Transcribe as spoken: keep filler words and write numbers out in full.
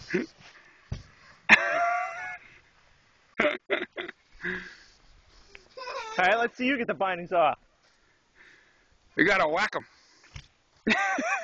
All right, let's see you get the bindings off. You gotta whack them.